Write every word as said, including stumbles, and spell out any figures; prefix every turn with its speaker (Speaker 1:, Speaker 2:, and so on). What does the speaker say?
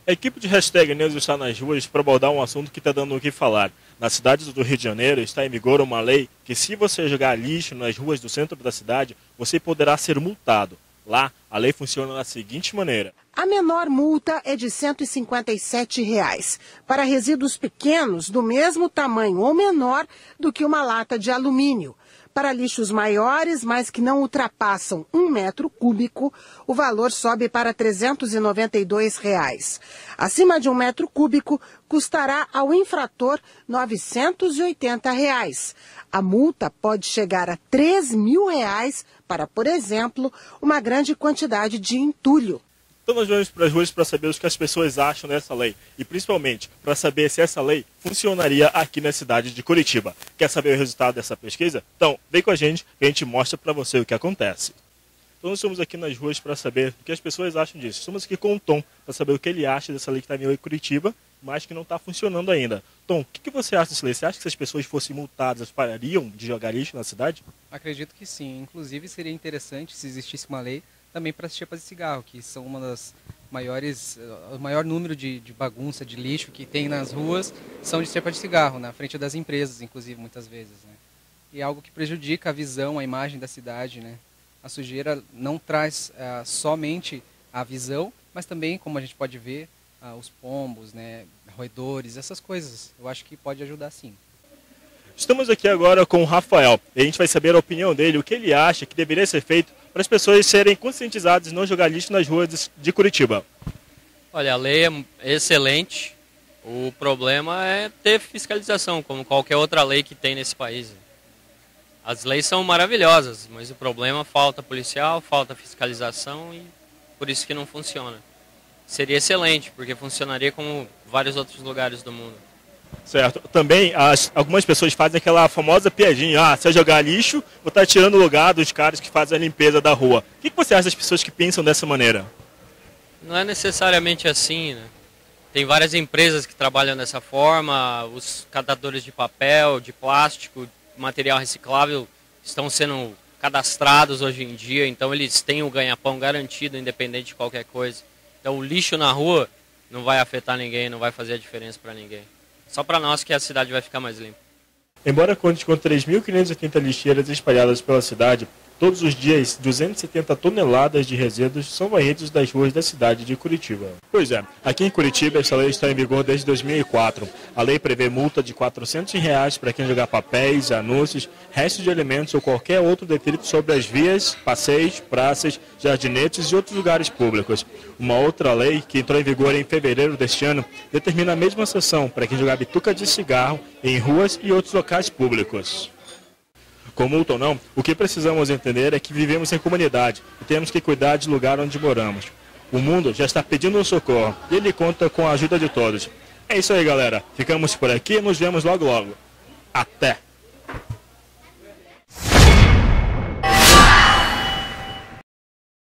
Speaker 1: A equipe de hashtag News está nas ruas para abordar um assunto que está dando o que falar. Na cidade do Rio de Janeiro está em vigor uma lei que, se você jogar lixo nas ruas do centro da cidade, você poderá ser multado. Lá, a lei funciona da seguinte maneira.
Speaker 2: A menor multa é de cento e cinquenta e sete reais. Para resíduos pequenos, do mesmo tamanho ou menor do que uma lata de alumínio. Para lixos maiores, mas que não ultrapassam um metro cúbico, o valor sobe para trezentos e noventa e dois reais. Acima de um metro cúbico, custará ao infrator novecentos e oitenta reais. A multa pode chegar a três mil reais para, por exemplo, uma grande quantidade de entulho.
Speaker 1: Então nós vamos para as ruas para saber o que as pessoas acham dessa lei e principalmente para saber se essa lei funcionaria aqui na cidade de Curitiba. Quer saber o resultado dessa pesquisa? Então vem com a gente que a gente mostra para você o que acontece. Então nós estamos aqui nas ruas para saber o que as pessoas acham disso. Estamos aqui com o Tom para saber o que ele acha dessa lei que está vindo em Curitiba, mas que não está funcionando ainda. Tom, o que, que você acha dessa lei? Você acha que se as pessoas fossem multadas, elas parariam de jogar lixo na cidade?
Speaker 3: Acredito que sim. Inclusive seria interessante se existisse uma lei também para as chapas de cigarro, que são uma das maiores, o maior número de, de bagunça, de lixo que tem nas ruas, são de chapas de cigarro, na frente das empresas, inclusive, muitas vezes, né? E é algo que prejudica a visão, a imagem da cidade, né? A sujeira não traz uh, somente a visão, mas também, como a gente pode ver, uh, os pombos, né, roedores, essas coisas. Eu acho que pode ajudar sim.
Speaker 1: Estamos aqui agora com o Rafael e a gente vai saber a opinião dele, o que ele acha que deveria ser feito para as pessoas serem conscientizadas e não jogar lixo nas ruas de Curitiba.
Speaker 4: Olha, a lei é excelente, o problema é ter fiscalização, como qualquer outra lei que tem nesse país. As leis são maravilhosas, mas o problema é falta policial, falta fiscalização e por isso que não funciona. Seria excelente, porque funcionaria como vários outros lugares do mundo.
Speaker 1: Certo. Também as, algumas pessoas fazem aquela famosa piadinha, ah, se eu jogar lixo, vou estar tirando o lugar dos caras que fazem a limpeza da rua. O que você acha das pessoas que pensam dessa maneira?
Speaker 4: Não é necessariamente assim, né? Tem várias empresas que trabalham dessa forma, os catadores de papel, de plástico, material reciclável estão sendo cadastrados hoje em dia, então eles têm o ganha-pão garantido, independente de qualquer coisa. Então o lixo na rua não vai afetar ninguém, não vai fazer a diferença para ninguém. Só para nós que a cidade vai ficar mais limpa.
Speaker 1: Embora conte com três mil quinhentas e oitenta lixeiras espalhadas pela cidade, todos os dias duzentas e setenta toneladas de resíduos são varridos das ruas da cidade de Curitiba. Pois é, aqui em Curitiba essa lei está em vigor desde dois mil e quatro. A lei prevê multa de quatrocentos reais para quem jogar papéis, anúncios, restos de alimentos ou qualquer outro detrito sobre as vias, passeios, praças, jardinetes e outros lugares públicos. Uma outra lei, que entrou em vigor em fevereiro deste ano, determina a mesma sanção para quem jogar bituca de cigarro em ruas e outros locais públicos. Com multa ou não, o que precisamos entender é que vivemos em comunidade e temos que cuidar do lugar onde moramos. O mundo já está pedindo um socorro e ele conta com a ajuda de todos. É isso aí, galera. Ficamos por aqui e nos vemos logo logo. Até!